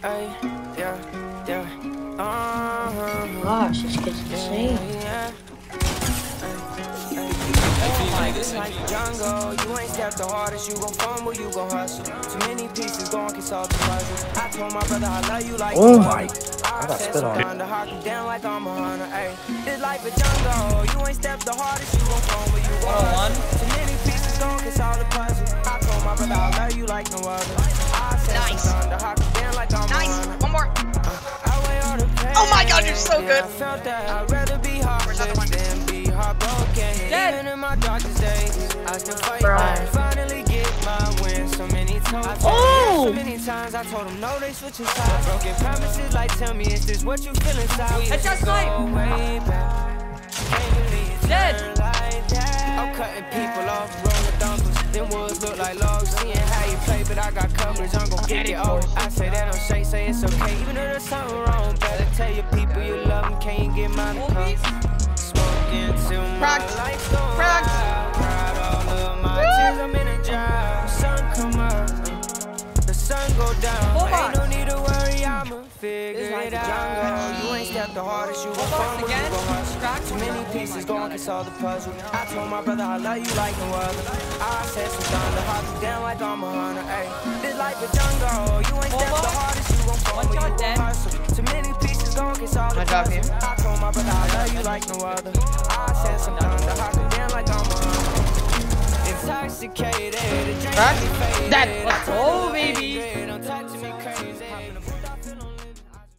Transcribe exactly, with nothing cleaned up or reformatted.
Yeah, yeah. Uh-huh. Gosh, this kid's insane. Yeah. It's like the jungle, you ain't stepped the hardest, you gon' fumble, you gon' hustle. Too many pieces gon' get solved the puzzle. I told my brother I love you like oh my, I got spit on it. Down like I'm a hunter, ayy. It's like a jungle, you ain't stepped the hardest, you gon' fumble, you gon' hustle. Too many pieces gon' get solved the puzzle. I told my brother I love you like no other. I said nice. Down like I'm nice. A One more. uh, oh my god, you're so good. I felt that I'd rather be heartless than be heartbroken. Even in my darkest days, I still fight. I finally get my win. So many times, oh! so many times I told them no, they switching sides. Broken promises, like tell me, is this what you feel inside? It's just like dead. I'm cutting people off, rolling dumpers. Them woods look like logs. Seeing how you play, but I got coverage. I'm gon' kick it off. I say that on shake, say it's okay. Even though there's something wrong, better tell your people you love them. Can't you get mine to come? Smoking till my life's gone wild. Cried all of my tears, I'm in a drought. Sun come up, the sun go down. Ain't no need to worry, I'ma figure it out. You ain't stepped the hardest, you gon' fumble, you gon' hustle. Too many pieces gon' get solve the puzzle. I told my brother I love you like no other. I said some thunder, hop you down like I'm a hunter. Ayy, this life a jungle. You ain't stepped the hardest, you gon' fumble, you gon' hustle. Too many pieces gon' get solved the puzzle. I told my brother I love you like no other. I said some thunder, hop you down like I'm a hunter. Intoxicated, the drink me faded. Let's go, baby.